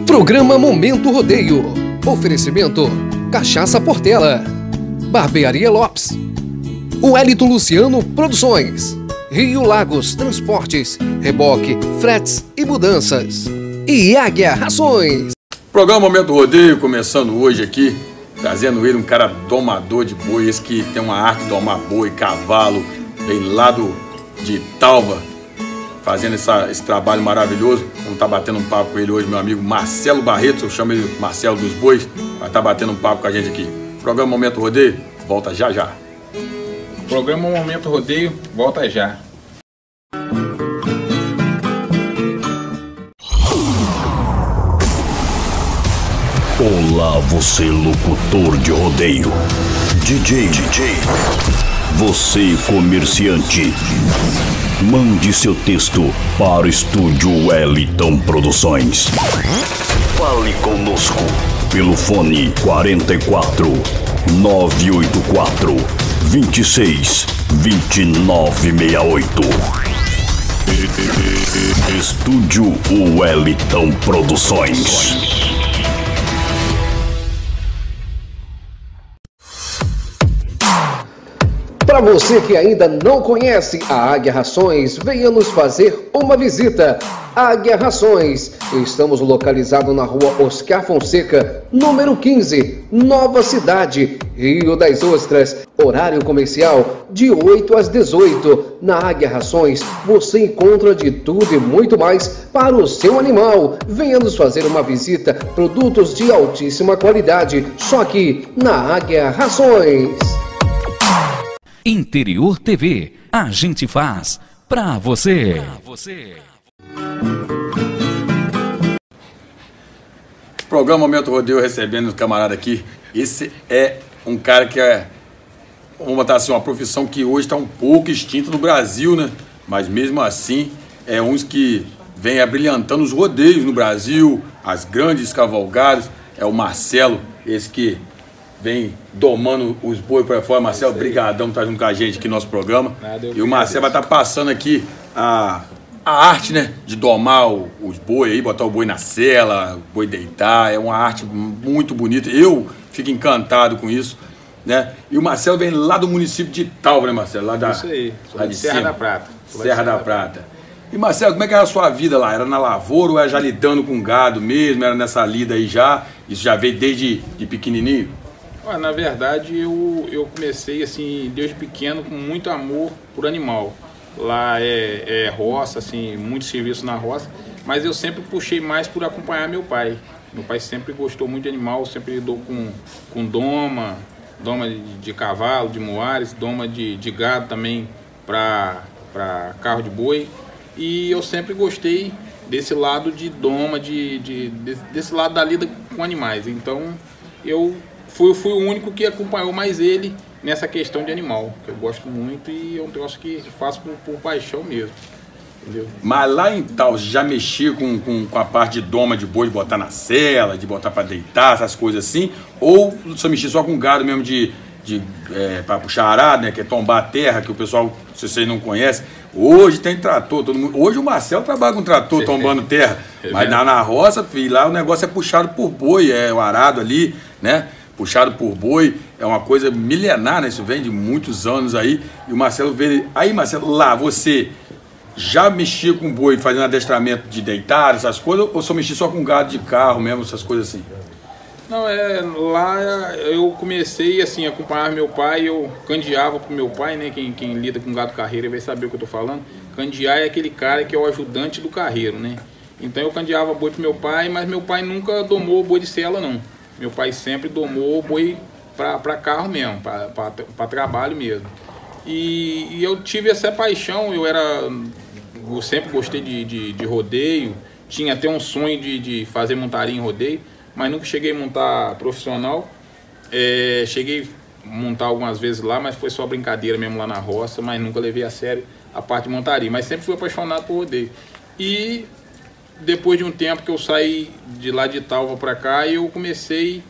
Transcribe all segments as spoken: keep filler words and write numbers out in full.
Programa Momento Rodeio. Oferecimento: Cachaça Portela, Barbearia Lopes, Wellington Luciano Produções, Rio Lagos Transportes, Reboque, Fretes e Mudanças e Águia Rações. Programa Momento Rodeio começando hoje aqui, trazendo ele um cara domador de boi, esse que tem uma arte de domar boi, cavalo, vem lá do, de Italva, fazendo essa, esse trabalho maravilhoso. Vamos estar batendo um papo com ele hoje, meu amigo Marcelo Barreto, eu chamo ele Marcelo dos Bois, vai estar batendo um papo com a gente aqui. Programa Momento Rodeio, volta já já. Programa Momento Rodeio, volta já. Olá, você locutor de rodeio, D J, D J, você comerciante, mande seu texto para o estúdio Wellington Produções. Fale conosco pelo fone quarenta e quatro, nove oito quatro, vinte e seis, vinte e nove sessenta e oito. Estúdio Wellington Produções. Para você que ainda não conhece a Águia Rações, venha nos fazer uma visita. Águia Rações. Estamos localizados na rua Oscar Fonseca, número quinze, Nova Cidade, Rio das Ostras. Horário comercial de oito às dezoito. Na Águia Rações você encontra de tudo e muito mais para o seu animal. Venha nos fazer uma visita. Produtos de altíssima qualidade, só aqui na Águia Rações. Interior T V, a gente faz pra você. Programa Momento Rodeio recebendo o camarada aqui. Esse é um cara que é, vamos botar assim, uma profissão que hoje está um pouco extinta no Brasil, né? Mas mesmo assim, é uns que vem abrilhantando os rodeios no Brasil, as grandes cavalgadas. É o Marcelo, esse que vem domando os boi para fora. Marcelo, brigadão, tá junto com a gente aqui no nosso programa. Nada, e o Marcelo vai estar tá passando aqui a, a arte, né, de domar o, os boi aí, botar o boi na sela, o boi deitar. É uma arte muito bonita. Eu fico encantado com isso, né? E o Marcelo vem lá do município de Italva, né, Marcelo? Lá da, isso aí, lá de Serra cima. da Prata. Serra, Serra da, da Prata. Prata. E Marcelo, como é que era a sua vida lá? Era na lavoura ou era já lidando com gado mesmo? Era nessa lida aí já? Isso já veio desde de pequenininho? Na verdade, eu, eu comecei assim, desde pequeno, com muito amor por animal. Lá é, é roça, assim, muito serviço na roça, mas eu sempre puxei mais por acompanhar meu pai. Meu pai sempre gostou muito de animal, sempre lidou com, com doma, doma de, de cavalo, de moares, doma de, de gado também para carro de boi. E eu sempre gostei desse lado de doma, de, de, de, desse lado da lida com animais. Então, eu... Fui, fui o único que acompanhou mais ele nessa questão de animal, que eu gosto muito e é um troço que faço por, por paixão mesmo, entendeu? Mas lá em tal, já mexia com, com, com a parte de doma de boi, de botar na sela, de botar para deitar, essas coisas assim? Ou você mexia só com gado mesmo de, de é, para puxar arado, né, que é tombar a terra, que o pessoal, se vocês não conhecem, hoje tem trator, todo mundo, hoje o Marcelo trabalha com trator tombando terra, mas na, na roça, filho, lá o negócio é puxado por boi, é o arado ali, né? Puxado por boi, é uma coisa milenar, né? Isso vem de muitos anos aí. E o Marcelo veio... Aí, Marcelo, lá, você já mexia com boi, fazendo adestramento de deitar, essas coisas, ou só mexia só com gado de carro mesmo, essas coisas assim? Não, é... Lá eu comecei, assim, a acompanhar meu pai, eu candeava pro meu pai, né? Quem, quem lida com gado carreiro vai saber o que eu tô falando. Candear é aquele cara que é o ajudante do carreiro, né? Então eu candeava boi pro meu pai, mas meu pai nunca domou boi de sela, não. Meu pai sempre domou boi para carro mesmo, para trabalho mesmo. E, e eu tive essa paixão, eu era, eu sempre gostei de, de, de rodeio, tinha até um sonho de, de fazer montaria em rodeio, mas nunca cheguei a montar profissional. É, cheguei a montar algumas vezes lá, mas foi só brincadeira mesmo lá na roça, mas nunca levei a sério a parte de montaria, mas sempre fui apaixonado por rodeio. E depois de um tempo que eu saí de lá de Italva para cá, eu comecei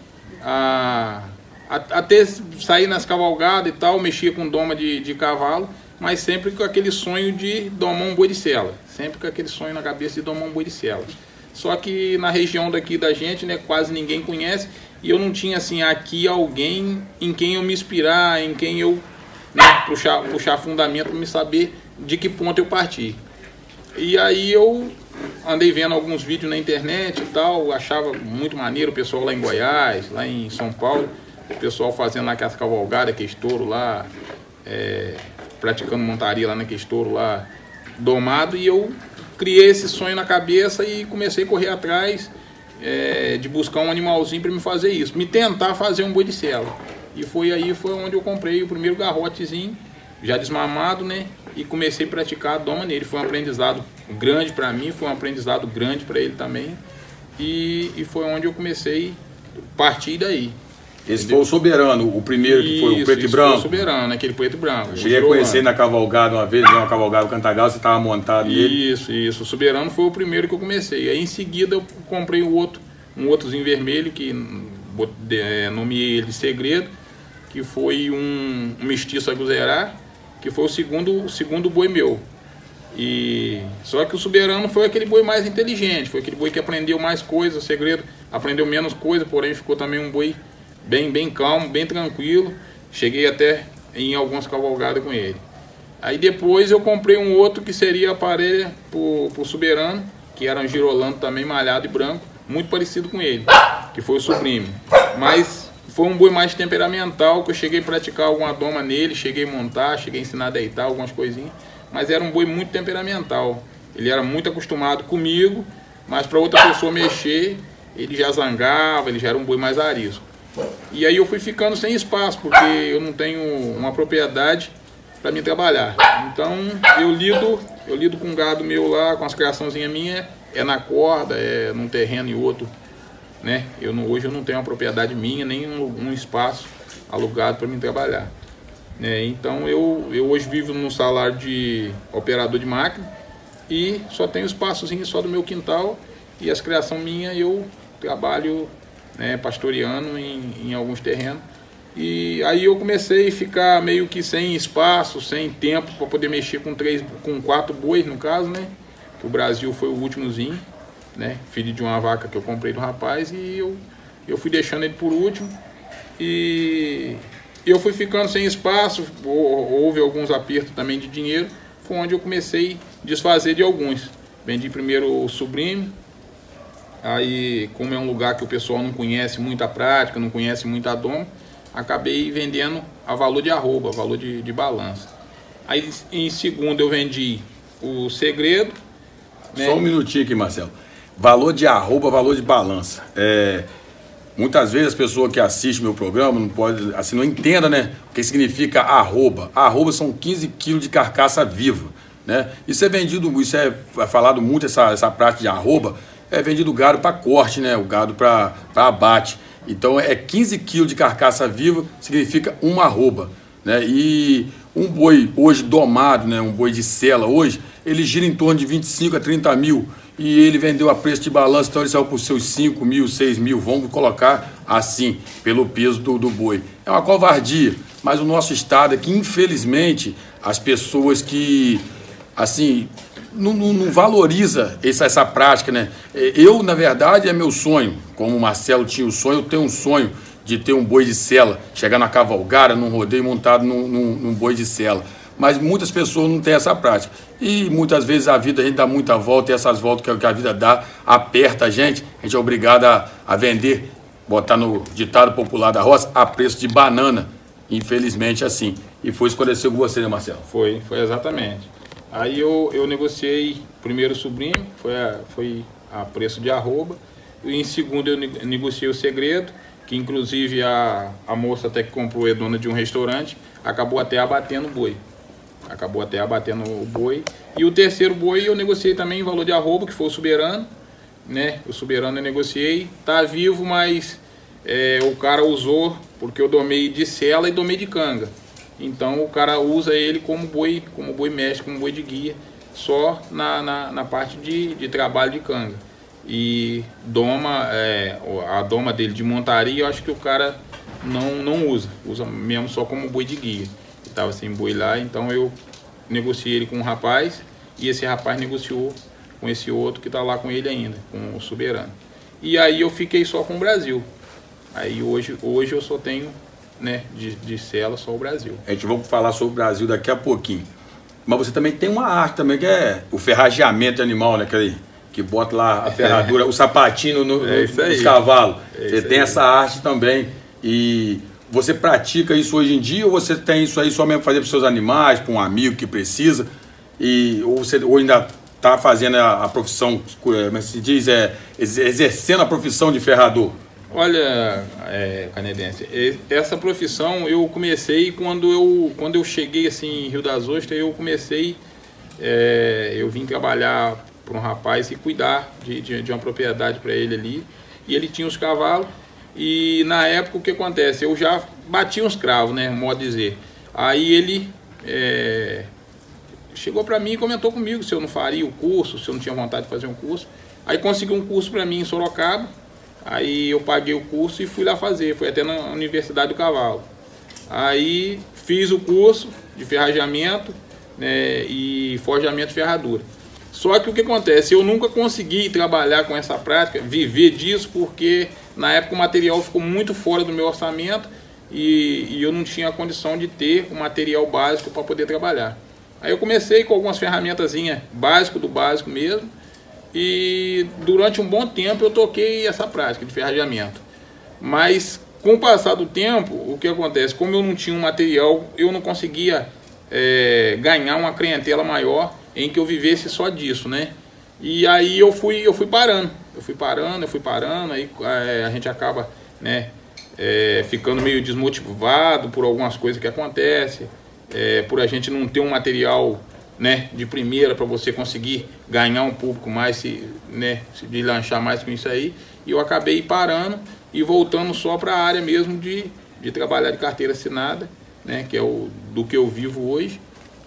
a, a, a ter, sair nas cavalgadas e tal, mexia com doma de, de cavalo, mas sempre com aquele sonho de domar um boi de sela. Sempre com aquele sonho na cabeça de domar um boi de sela. Só que na região daqui da gente, né, quase ninguém conhece. E eu não tinha, assim, aqui alguém em quem eu me inspirar, em quem eu, né, puxar, puxar fundamento para me saber de que ponto eu parti. E aí eu andei vendo alguns vídeos na internet e tal, achava muito maneiro o pessoal lá em Goiás, lá em São Paulo, o pessoal fazendo lá aquelas cavalgadas, aquele estouro lá, é, praticando montaria lá naquele estouro lá, domado, e eu criei esse sonho na cabeça e comecei a correr atrás é, de buscar um animalzinho para me fazer isso, me tentar fazer um boi de sela. E foi aí foi onde eu comprei o primeiro garrotezinho, já desmamado, né? E comecei a praticar a doma nele. Foi um aprendizado grande para mim, foi um aprendizado grande para ele também. E, e foi onde eu comecei a partir daí. Esse entendeu? Foi o Soberano, o primeiro que foi o preto e branco? Foi o Soberano, aquele preto e branco. Cheguei a conhecer na cavalgada uma vez, uma cavalgada do Cantagal, você estava montado nele. Isso, isso. O Soberano foi o primeiro que eu comecei. Aí em seguida eu comprei o outro, um outrozinho vermelho, que é, nomeei ele de Segredo, que foi um, um mestiço aguzerá, que foi o segundo, o segundo boi meu. E só que o Soberano foi aquele boi mais inteligente, foi aquele boi que aprendeu mais coisas. O Segredo aprendeu menos coisa, porém ficou também um boi bem, bem calmo, bem tranquilo. Cheguei até em algumas cavalgadas com ele. Aí depois eu comprei um outro que seria a parelha pro, pro Soberano, que era um girolando também, malhado e branco, muito parecido com ele, que foi o Supreme. Mas foi um boi mais temperamental, que eu cheguei a praticar alguma doma nele, cheguei a montar, cheguei a ensinar a deitar, algumas coisinhas. Mas era um boi muito temperamental. Ele era muito acostumado comigo, mas para outra pessoa mexer, ele já zangava, ele já era um boi mais arisco. E aí eu fui ficando sem espaço, porque eu não tenho uma propriedade para me trabalhar. Então eu lido, eu lido com gado meu lá, com as criaçãozinhas minhas, é na corda, é num terreno e outro, né? Eu não, hoje eu não tenho uma propriedade minha, nem um, um espaço alugado para me trabalhar. É, então eu, eu hoje vivo no salário de operador de máquina e só tenho espaçozinho só do meu quintal, e as criações minhas eu trabalho, né, pastoreando em, em alguns terrenos. E aí eu comecei a ficar meio que sem espaço, sem tempo para poder mexer com três, com quatro bois no caso, né? Que o Brasil foi o últimozinho, né? Filho de uma vaca que eu comprei do rapaz, e eu, eu fui deixando ele por último. E eu fui ficando sem espaço, houve alguns apertos também de dinheiro, foi onde eu comecei a desfazer de alguns. Vendi primeiro o Sublime, aí como é um lugar que o pessoal não conhece muita prática, não conhece muita doma, acabei vendendo a valor de arroba, valor de, de balança. Aí em segundo eu vendi o Segredo. Né? Só um minutinho aqui, Marcelo. Valor de arroba, valor de balança. É... Muitas vezes as pessoas que assistem meu programa não pode, assim, não entendam, né, o que significa arroba. Arroba são quinze quilos de carcaça viva, né? Isso é vendido, isso é falado muito, essa, essa prática de arroba, é vendido gado para corte, né? O gado para abate. Então é quinze quilos de carcaça viva, significa uma arroba, né? E um boi hoje domado, né, um boi de sela hoje, ele gira em torno de vinte e cinco a trinta mil. E ele vendeu a preço de balanço, então ele saiu por seus cinco mil, seis mil, vamos colocar assim, pelo peso do, do boi. É uma covardia, mas o nosso estado é que, infelizmente, as pessoas que, assim, não, não, não valoriza essa, essa prática, né? Eu, na verdade, é meu sonho, como o Marcelo tinha o sonho, eu tenho um sonho de ter um boi de sela, chegar na cavalgada, num rodeio montado num, num, num boi de sela. Mas muitas pessoas não têm essa prática. E muitas vezes a vida, a gente dá muita volta, e essas voltas que a vida dá, aperta a gente, a gente é obrigado a, a vender, botar no ditado popular da roça, a preço de banana. Infelizmente assim. E foi isso que aconteceu com você, né, Marcelo? Foi, foi exatamente. Aí eu, eu negociei primeiro o Sublime, foi a, foi a preço de arroba. E em segundo eu negociei o Segredo, que inclusive a, a moça até que comprou, é dona de um restaurante, acabou até abatendo o boi. Acabou até abatendo o boi. E o terceiro boi eu negociei também em valor de arroba, que foi o Soberano, né? O Soberano eu negociei. Tá vivo, mas é, o cara usou, porque eu domei de sela e domei de canga. Então o cara usa ele como boi, como boi mestre, como boi de guia, só na, na, na parte de, de trabalho de canga. E doma, é, a doma dele de montaria, eu acho que o cara não, não usa. Usa mesmo só como boi de guia. Estava sem boi lá, então eu negociei ele com um rapaz, e esse rapaz negociou com esse outro que está lá com ele ainda, com o Soberano. E aí eu fiquei só com o Brasil. Aí hoje, hoje eu só tenho, né, de, de sela só o Brasil. A gente vai falar sobre o Brasil daqui a pouquinho. Mas você também tem uma arte também, que é o ferrageamento animal, né? Que, que bota lá a ferradura, é. o sapatinho no, no, é nos cavalos. É você tem aí. Essa arte também. E você pratica isso hoje em dia, ou você tem isso aí só mesmo fazer para os seus animais, para um amigo que precisa? E, ou você ou ainda está fazendo a, a profissão, como se diz, é, exercendo a profissão de ferrador? Olha, é, Canedense, essa profissão eu comecei quando eu, quando eu cheguei assim, em Rio das Ostras, eu comecei, é, eu vim trabalhar para um rapaz e cuidar de, de, de uma propriedade para ele ali, e ele tinha os cavalos, e na época o que acontece, eu já bati uns cravos, né, modo de dizer, aí ele é, chegou para mim e comentou comigo se eu não faria o curso, se eu não tinha vontade de fazer um curso, aí conseguiu um curso para mim em Sorocaba. Aí eu paguei o curso e fui lá fazer, fui até na Universidade do Cavalo. Aí fiz o curso de ferrageamento, né, e forjamento de ferradura. Só que o que acontece, eu nunca consegui trabalhar com essa prática, viver disso, porque na época o material ficou muito fora do meu orçamento e, e eu não tinha a condição de ter o material básico para poder trabalhar. Aí eu comecei com algumas ferramentazinhas básicas do básico mesmo, e durante um bom tempo eu toquei essa prática de ferrageamento. Mas com o passar do tempo, o que acontece? Como eu não tinha um material, eu não conseguia é, ganhar uma clientela maior em que eu vivesse só disso, né? E aí eu fui, eu fui parando, eu fui parando, eu fui parando, aí é, a gente acaba, né, é, ficando meio desmotivado por algumas coisas que acontecem, é, por a gente não ter um material, né, de primeira para você conseguir ganhar um público mais, se, né, de lanchar mais com isso aí. E eu acabei parando e voltando só para a área mesmo de, de trabalhar de carteira assinada, né, que é o do que eu vivo hoje.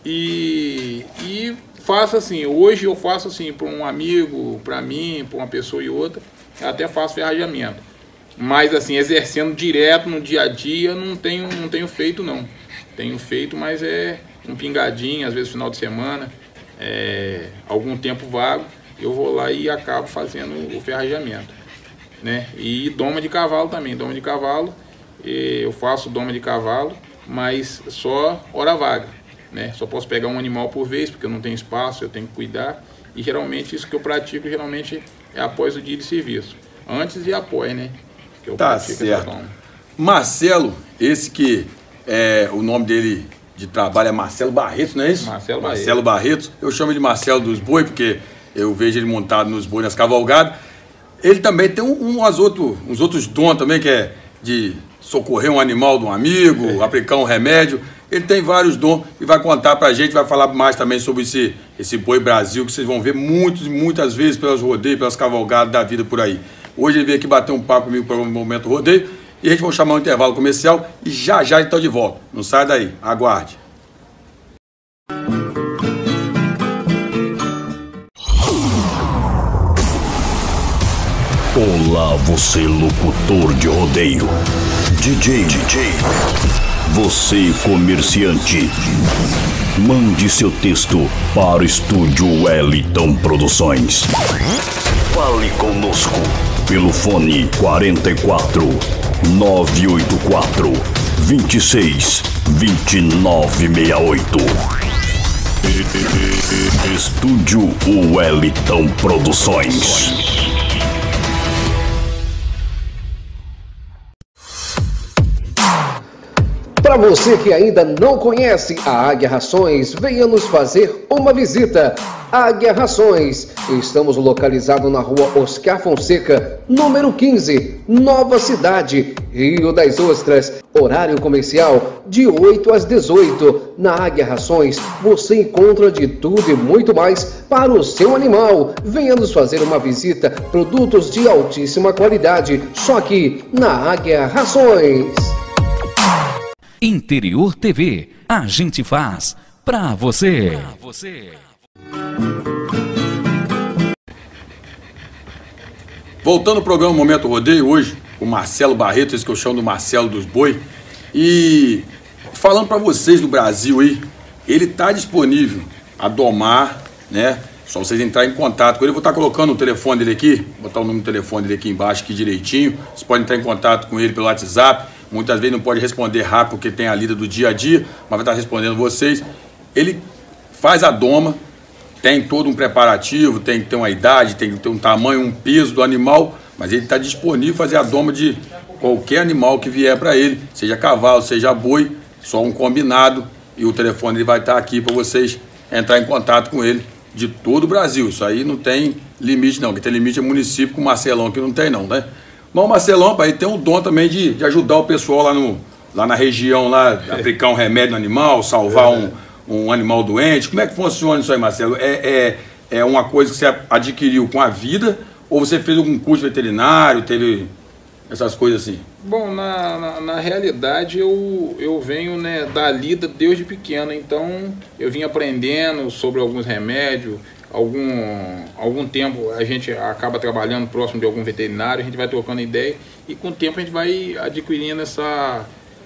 E, e faço assim, hoje eu faço assim para um amigo, para mim, para uma pessoa e outra, eu até faço ferrageamento. Mas assim, exercendo direto no dia a dia, não tenho, não tenho feito não. Tenho feito, mas é um pingadinho, às vezes final de semana, é, algum tempo vago, eu vou lá e acabo fazendo o ferrageamento, né? E doma de cavalo também, doma de cavalo, eu faço doma de cavalo, mas só hora vaga, né? Só posso pegar um animal por vez, porque eu não tenho espaço, eu tenho que cuidar, e geralmente isso que eu pratico, geralmente é após o dia de serviço, antes e após, né? Que eu tá certo. Marcelo, esse que é o nome dele de trabalho é Marcelo Barreto, não é isso? Marcelo Barreto. Marcelo Barreto. Eu chamo ele de Marcelo dos Boi, porque eu vejo ele montado nos boi, nas cavalgadas. Ele também tem um, umas outro, uns outros dons também, que é de socorrer um animal de um amigo, é. aplicar um remédio. Ele tem vários dons e vai contar pra gente, vai falar mais também sobre esse, esse Boi Brasil, que vocês vão ver muitos, muitas vezes pelas rodeios, pelas cavalgadas da vida por aí. Hoje ele veio aqui bater um papo comigo para o Momento Rodeio. E a gente vai chamar um intervalo comercial e já já então de volta. Não sai daí, aguarde. Olá, você locutor de rodeio. D J, D J. Você comerciante. Mande seu texto para o estúdio Wellington Produções. Fale conosco pelo fone quarenta e quatro, nove oito quatro, vinte e seis, vinte e nove sessenta e oito. Estúdio Wellington Produções. Para você que ainda não conhece a Águia Rações, venha nos fazer uma visita. Águia Rações, estamos localizados na rua Oscar Fonseca, número quinze, Nova Cidade, Rio das Ostras. Horário comercial de oito às dezoito. Na Águia Rações você encontra de tudo e muito mais para o seu animal. Venha nos fazer uma visita, produtos de altíssima qualidade, só aqui na Águia Rações. Interior T V, a gente faz pra você. Pra você. Voltando ao programa Momento Rodeio, hoje, o Marcelo Barreto, esse que eu chamo do Marcelo dos Boi. E falando para vocês do Brasil aí, ele tá disponível a domar, né, Só vocês entrarem em contato com ele. Eu vou estar colocando o telefone dele aqui, vou botar o número do telefone dele aqui embaixo, aqui direitinho. Vocês podem entrar em contato com ele pelo WhatsApp. Muitas vezes não pode responder rápido porque tem a lida do dia a dia, mas vai estar respondendo vocês. Ele faz a doma, tem todo um preparativo, tem que ter uma idade, tem que ter um tamanho, um peso do animal, mas ele está disponível para fazer a doma de qualquer animal que vier para ele, seja cavalo, seja boi, só um combinado, e o telefone ele vai estar aqui para vocês entrar em contato com ele de todo o Brasil. Isso aí não tem limite não, que tem limite é município, com o Marcelão que não tem não, né? Mas o Marcelão, pai, tem um dom também de, de ajudar o pessoal lá, no, lá na região, lá, é. aplicar um remédio no animal, salvar é. um, um animal doente. Como é que funciona isso aí, Marcelo? É, é, é uma coisa que você adquiriu com a vida, ou você fez algum curso veterinário, teve essas coisas assim? Bom, na, na, na realidade eu, eu venho, né, da lida desde pequeno, então eu vim aprendendo sobre alguns remédios. Algum, algum tempo a gente acaba trabalhando próximo de algum veterinário, a gente vai trocando ideia e com o tempo a gente vai adquirindo essa,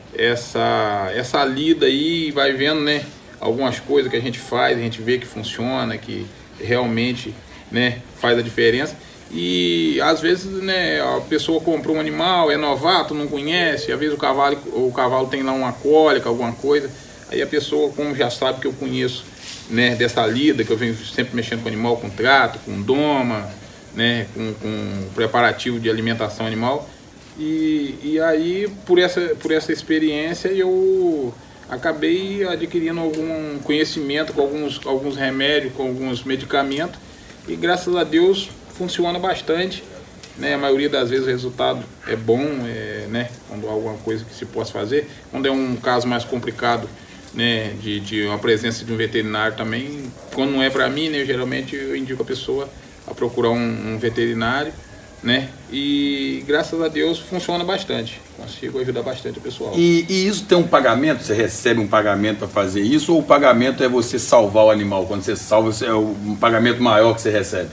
essa, essa lida aí, vai vendo, né, algumas coisas que a gente faz, a gente vê que funciona, que realmente, né, faz a diferença. E às vezes, né, a pessoa comprou um animal, é novato, não conhece, às vezes o cavalo, o cavalo tem lá uma cólica, alguma coisa, aí a pessoa, como já sabe que eu conheço, né, dessa lida, que eu venho sempre mexendo com animal, com trato, com doma, né, com, com preparativo de alimentação animal, e, e aí por essa, por essa experiência eu acabei adquirindo algum conhecimento com alguns, alguns remédios, com alguns medicamentos, e graças a Deus funciona bastante, né, a maioria das vezes o resultado é bom, é, né, quando há alguma coisa que se possa fazer. Quando é um caso mais complicado, né, de, de uma presença de um veterinário também, quando não é para mim, né, geralmente eu indico a pessoa a procurar um, um veterinário, né, e graças a Deus funciona bastante, consigo ajudar bastante o pessoal. E, e isso tem um pagamento? Você recebe um pagamento para fazer isso, ou o pagamento é você salvar o animal? Quando você salva, é um pagamento maior que você recebe?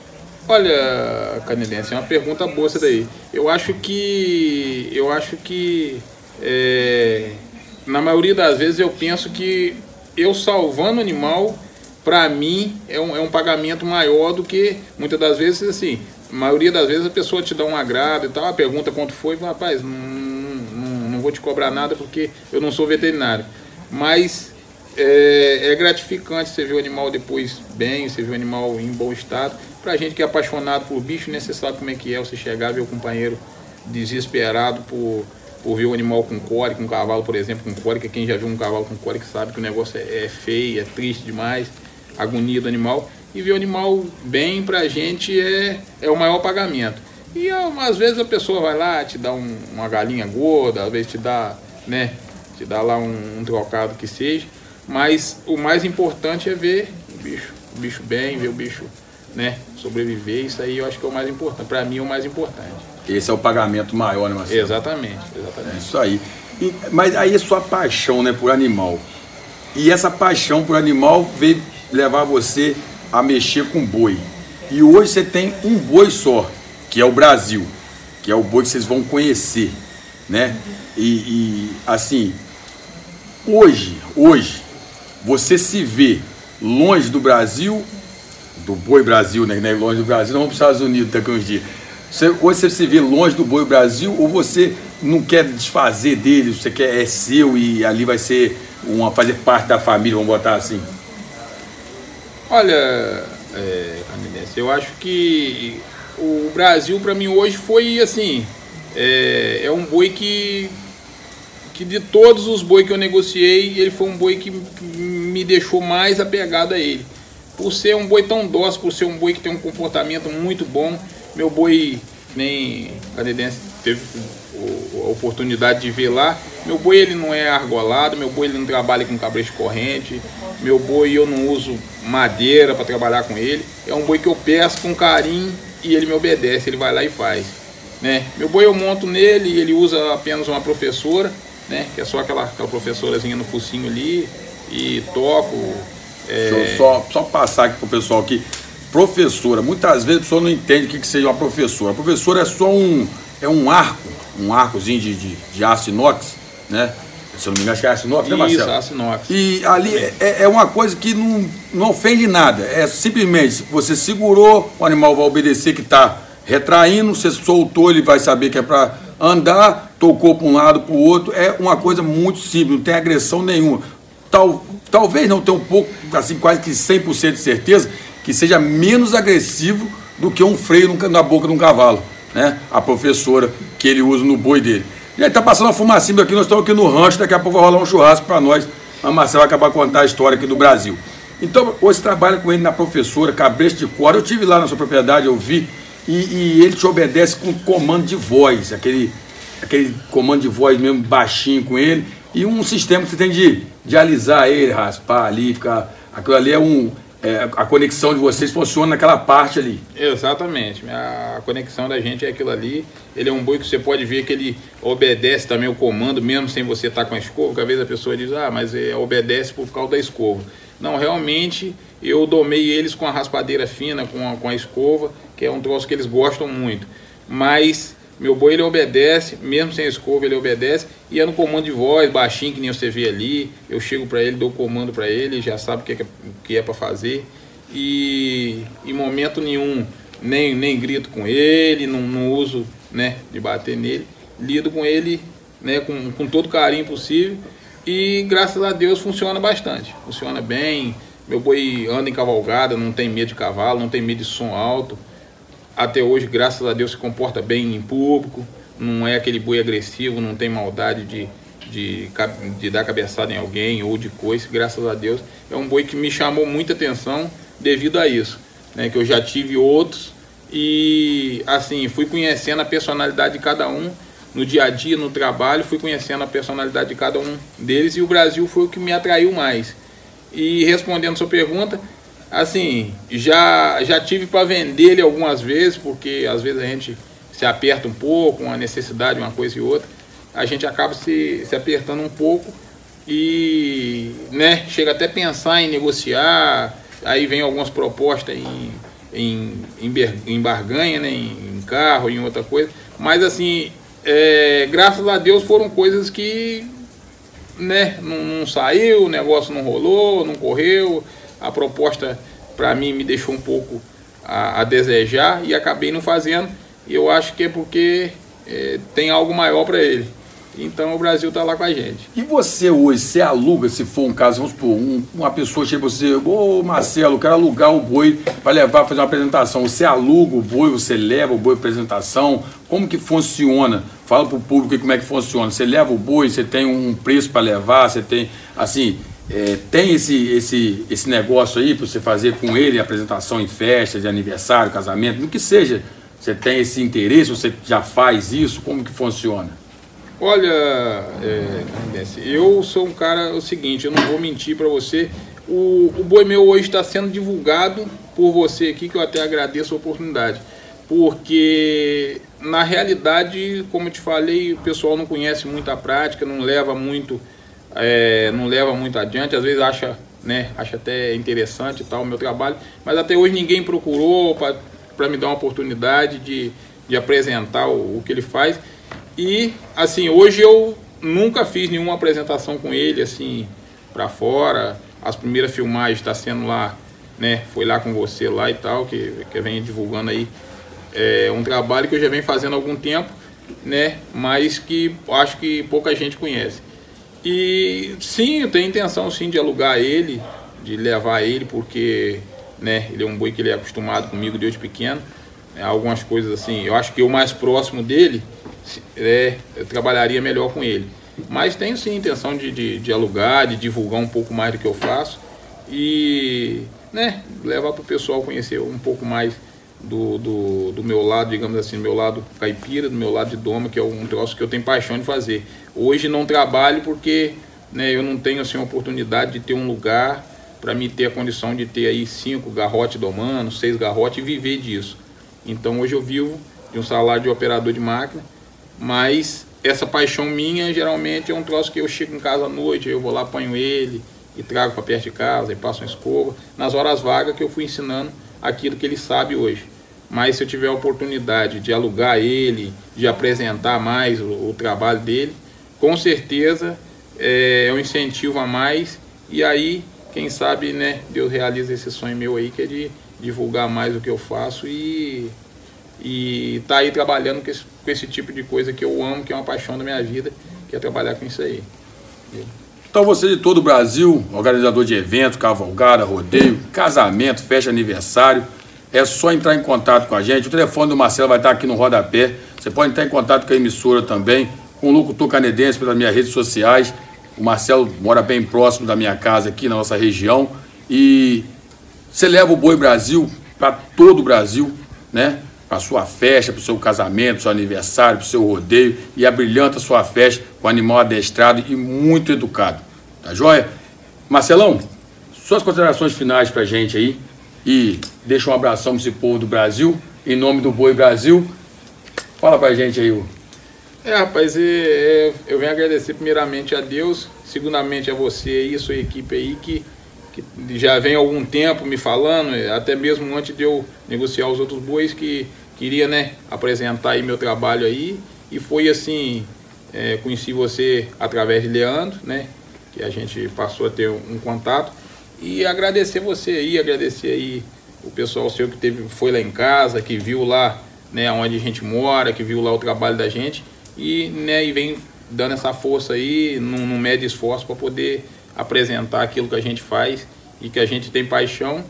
Olha, Canidense, é uma pergunta boa essa daí. Eu acho que, eu acho que é, na maioria das vezes eu penso que eu salvando o animal, para mim, é um, é um pagamento maior do que, muitas das vezes, assim, a maioria das vezes a pessoa te dá um agrado e tal, pergunta quanto foi, e fala, rapaz, não, não, não vou te cobrar nada porque eu não sou veterinário. Mas é, é gratificante você ver o animal depois bem, você ver o animal em bom estado. Pra gente que é apaixonado por bicho, né, você sabe como é que é você chegar e ver o companheiro desesperado por... por ver o animal com cólica, um cavalo, por exemplo, com cólica. Quem já viu um cavalo com cólica sabe que o negócio é, é feio, é triste demais, a agonia do animal. E ver o animal bem pra gente é, é o maior pagamento. E às vezes a pessoa vai lá, te dá um, uma galinha gorda, às vezes te dá, né, te dá lá um, um trocado que seja. Mas o mais importante é ver o bicho, o bicho bem, ver o bicho, né, sobreviver. Isso aí eu acho que é o mais importante. Pra mim é o mais importante. Esse é o pagamento maior, né, Marcelo? Exatamente, exatamente. É isso aí. E, mas aí a sua paixão, né, por animal. E essa paixão por animal veio levar você a mexer com boi. E hoje você tem um boi só, que é o Brasil, que é o boi que vocês vão conhecer, né? E, e assim, hoje, hoje, você se vê longe do Brasil, do boi Brasil, né? Longe do Brasil, não vamos para os Estados Unidos daqui a uns dias. Você, ou você se vê longe do boi Brasil, ou você não quer desfazer dele, você quer, é seu e ali vai ser uma, fazer parte da família, vamos botar assim? Olha, é, eu acho que o Brasil para mim hoje foi assim, é, é um boi que, que de todos os bois que eu negociei, ele foi um boi que me deixou mais apegado a ele. Por ser um boi tão dócil, por ser um boi que tem um comportamento muito bom. Meu boi, nem canadense teve a oportunidade de ver lá. Meu boi ele não é argolado, meu boi ele não trabalha com cabresto corrente. Meu boi eu não uso madeira para trabalhar com ele. É um boi que eu peço com carinho e ele me obedece, ele vai lá e faz, né? Meu boi eu monto nele e ele usa apenas uma professora, né? Que é só aquela, aquela professorazinha no focinho ali e toco. É... Deixa eu só, só passar aqui pro pessoal aqui. Professora, muitas vezes a pessoa não entende o que, que seja uma professora. A professora é só um, é um arco, um arcozinho de, de, de aço inox, né? se eu não me engano, acho que é aço inox, né, Marcelo? Isso, aço inox. E ali é, é uma coisa que não, não ofende nada. É simplesmente, você segurou, o animal vai obedecer que está retraindo, você soltou, ele vai saber que é para andar, tocou para um lado, para o outro. É uma coisa muito simples, não tem agressão nenhuma. Tal, talvez não tenha um pouco, assim, quase que cem por cento de certeza, que seja menos agressivo do que um freio na boca de um cavalo, né? A professora que ele usa no boi dele. E aí tá passando uma fumacinha aqui, nós estamos aqui no rancho, daqui a pouco vai rolar um churrasco para nós. A Marcela vai acabar de contar a história aqui do Brasil. Então, hoje você trabalha com ele na professora, cabresto de cor. Eu estive lá na sua propriedade, eu vi, e, e ele te obedece com comando de voz, aquele, aquele comando de voz mesmo baixinho com ele, e um sistema que você tem de, de alisar ele, raspar ali, ficar... Aquilo ali é um... É, a conexão de vocês funciona naquela parte ali. Exatamente, a conexão da gente é aquilo ali. Ele é um boi que você pode ver que ele obedece também o comando, mesmo sem você estar com a escova, porque às vezes a pessoa diz, ah, mas é, obedece por causa da escova. Não, realmente eu domei eles com a raspadeira fina, com a, com a escova, que é um troço que eles gostam muito. Mas meu boi ele obedece, mesmo sem a escova ele obedece, e é no comando de voz, baixinho, que nem você vê ali. Eu chego para ele, dou o comando para ele, já sabe o que é, o que é para fazer. E em momento nenhum, nem, nem grito com ele, não, não uso, né, de bater nele. Lido com ele, né, com, com todo o carinho possível. E graças a Deus funciona bastante, funciona bem. Meu boi anda em cavalgada, não tem medo de cavalo, não tem medo de som alto. Até hoje, graças a Deus, se comporta bem em público, não é aquele boi agressivo, não tem maldade de, de, de dar cabeçada em alguém ou de coice, graças a Deus. É um boi que me chamou muita atenção devido a isso, né, que eu já tive outros e, assim, fui conhecendo a personalidade de cada um, no dia a dia, no trabalho, fui conhecendo a personalidade de cada um deles e o Brasil foi o que me atraiu mais. E respondendo a sua pergunta, assim, já, já tive para vender ele algumas vezes, porque às vezes a gente se aperta um pouco, uma necessidade, uma coisa e outra, a gente acaba se, se apertando um pouco e, né, chega até a pensar em negociar, aí vem algumas propostas em, em, em, em barganha, né, em, em carro, em outra coisa, mas assim, é, graças a Deus foram coisas que, né, não, não saiu, o negócio não rolou, não correu. A proposta para mim me deixou um pouco a, a desejar e acabei não fazendo. E eu acho que é porque é, tem algo maior para ele. Então o Brasil está lá com a gente. E você hoje, você aluga, se for um caso, vamos supor, um, uma pessoa chega para você, ô Marcelo, eu quero alugar o boi para levar, fazer uma apresentação. Você aluga o boi, você leva o boi para apresentação? Como que funciona? Fala para o público como é que funciona. Você leva o boi, você tem um preço para levar, você tem, assim... É, tem esse, esse, esse negócio aí para você fazer com ele, apresentação em festa, de aniversário, casamento, no que seja, você tem esse interesse, você já faz isso, como que funciona? Olha, é, eu sou um cara, o seguinte, eu não vou mentir para você, o, o boi meu hoje está sendo divulgado por você aqui, que eu até agradeço a oportunidade, porque na realidade, como eu te falei, o pessoal não conhece muito a prática, não leva muito... É, não leva muito adiante, às vezes acha, né, acha até interessante e tal o meu trabalho, mas até hoje ninguém procurou para me dar uma oportunidade de, de apresentar o, o que ele faz. E assim, hoje eu nunca fiz nenhuma apresentação com ele assim para fora. As primeiras filmagens está sendo lá, né, foi lá com você lá e tal, que, que vem divulgando aí é, um trabalho que eu já venho fazendo há algum tempo, né, mas que acho que pouca gente conhece. E sim, eu tenho intenção sim de alugar ele, de levar ele, porque, né, ele é um boi que ele é acostumado comigo desde pequeno. É, algumas coisas assim, eu acho que o mais próximo dele, é, eu trabalharia melhor com ele. Mas tenho sim intenção de, de, de alugar, de divulgar um pouco mais do que eu faço e, né, levar para o pessoal conhecer um pouco mais do, do, do meu lado, digamos assim, do meu lado caipira, do meu lado de doma, que é um troço que eu tenho paixão de fazer. Hoje não trabalho porque, né, eu não tenho assim, a oportunidade de ter um lugar para me ter a condição de ter aí cinco garrotes domando, seis garrotes e viver disso. Então hoje eu vivo de um salário de operador de máquina, mas essa paixão minha geralmente é um troço que eu chego em casa à noite, eu vou lá, apanho ele e trago para perto de casa e passo uma escova, nas horas vagas que eu fui ensinando aquilo que ele sabe hoje. Mas se eu tiver a oportunidade de alugar ele, de apresentar mais o, o trabalho dele, com certeza é, é um incentivo a mais. E aí, quem sabe, né, Deus realiza esse sonho meu aí, que é de divulgar mais o que eu faço e, e tá aí trabalhando com esse, com esse tipo de coisa que eu amo, que é uma paixão da minha vida, que é trabalhar com isso aí. Então você de todo o Brasil, organizador de eventos, cavalgada, rodeio, casamento, festa, aniversário, é só entrar em contato com a gente. O telefone do Marcelo vai estar aqui no rodapé. Você pode entrar em contato com a emissora também, com o locutor canedense pelas minhas redes sociais. O Marcelo mora bem próximo da minha casa aqui na nossa região. E você leva o Boi Brasil para todo o Brasil, né? Para a sua festa, para o seu casamento, para o seu aniversário, para o seu rodeio, e abrilhanta a sua festa com animal adestrado e muito educado. Tá joia? Marcelão, suas considerações finais para a gente aí, e deixa um abração para esse povo do Brasil, em nome do Boi Brasil. Fala para a gente aí. O... É, rapaz, é, é, eu venho agradecer primeiramente a Deus, segundamente a você e a sua equipe aí, que que já vem há algum tempo me falando, até mesmo antes de eu negociar os outros bois, que queria, né, apresentar aí meu trabalho aí, e foi assim, é, conheci você através de Leandro, né, que a gente passou a ter um, um contato, e agradecer você aí, agradecer aí o pessoal seu que teve, foi lá em casa, que viu lá, né, onde a gente mora, que viu lá o trabalho da gente, e, né, e vem dando essa força aí, num, num médio esforço para poder apresentar aquilo que a gente faz e que a gente tem paixão,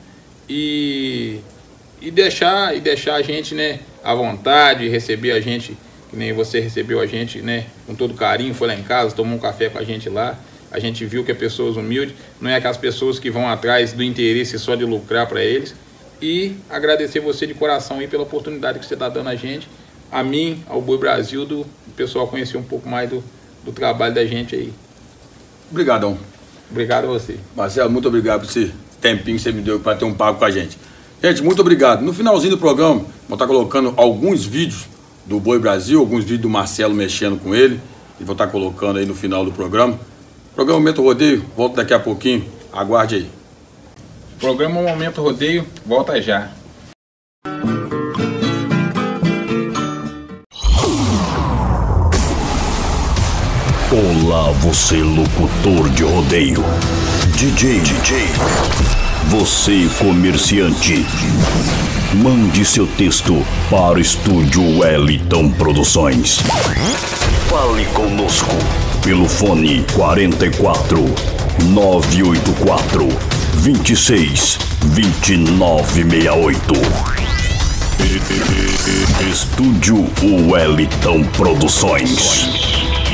e, e, deixar, e deixar a gente, né, à vontade, receber a gente, que nem você recebeu a gente, né, com todo carinho, foi lá em casa, tomou um café com a gente lá, a gente viu que é pessoas humildes, não é aquelas pessoas que vão atrás do interesse só de lucrar para eles, e agradecer você de coração aí pela oportunidade que você está dando a gente, a mim, ao Boi Brasil, do pessoal conhecer um pouco mais do, do trabalho da gente aí. Obrigadão. Obrigado a você. Marcelo, muito obrigado por esse tempinho que você me deu para ter um papo com a gente. Gente, muito obrigado. No finalzinho do programa, vou estar colocando alguns vídeos do Boi Brasil, alguns vídeos do Marcelo mexendo com ele, e vou estar colocando aí no final do programa. Programa Momento Rodeio, volta daqui a pouquinho, aguarde aí. Programa Momento Rodeio, volta já. Olá, você locutor de rodeio, D J, D J, você comerciante, mande seu texto para o estúdio Wellington Produções. Fale conosco pelo fone quarenta e quatro, nove oito quatro, vinte e seis, vinte e nove sessenta e oito. Estúdio Wellington Produções.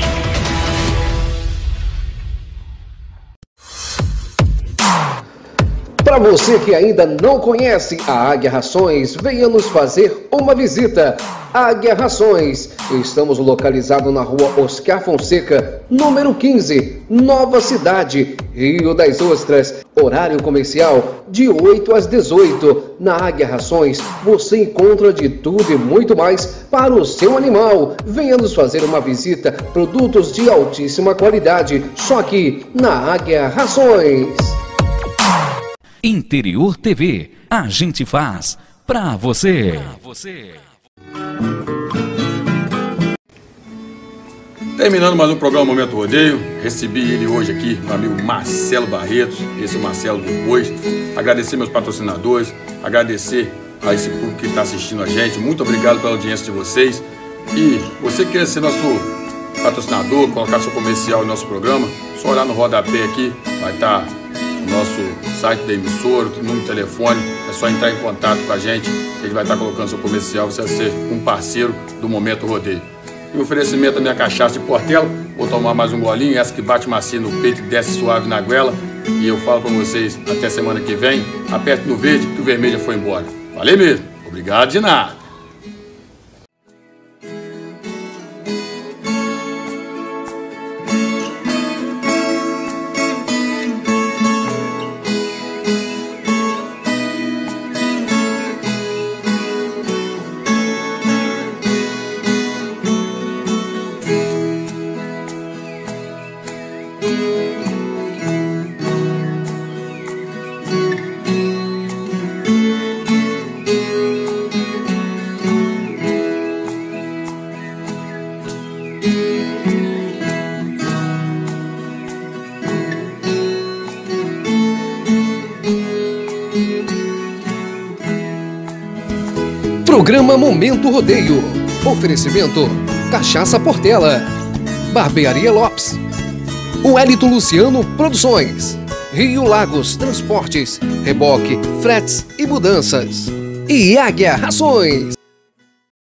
Para você que ainda não conhece a Águia Rações, venha nos fazer uma visita. Águia Rações, estamos localizados na rua Oscar Fonseca, número quinze, Nova Cidade, Rio das Ostras. Horário comercial de oito às dezoito. Na Águia Rações você encontra de tudo e muito mais para o seu animal. Venha nos fazer uma visita. Produtos de altíssima qualidade, só aqui na Águia Rações. Interior T V, a gente faz pra você. Terminando mais um programa Momento Rodeio, recebi ele hoje aqui, meu amigo Marcelo Barretos, esse é o Marcelo dos Bois. Agradecer meus patrocinadores, agradecer a esse público que está assistindo a gente, muito obrigado pela audiência de vocês. E você que quer ser nosso patrocinador, colocar seu comercial no nosso programa, só olhar no rodapé aqui, vai estar o nosso site da emissora, o número de telefone, é só entrar em contato com a gente, ele vai estar colocando seu comercial, você vai ser um parceiro do Momento Rodeio. E o oferecimento da minha cachaça de Portela, vou tomar mais um golinho, essa que bate macio no peito e desce suave na goela, e eu falo para vocês, até semana que vem, aperte no verde que o vermelho foi embora. Valeu mesmo, obrigado de nada. Programa Momento Rodeio. Oferecimento Cachaça Portela, Barbearia Lopes, Wellington Luciano Produções, Rio Lagos Transportes, Reboque, Fretes e Mudanças e Águia Rações.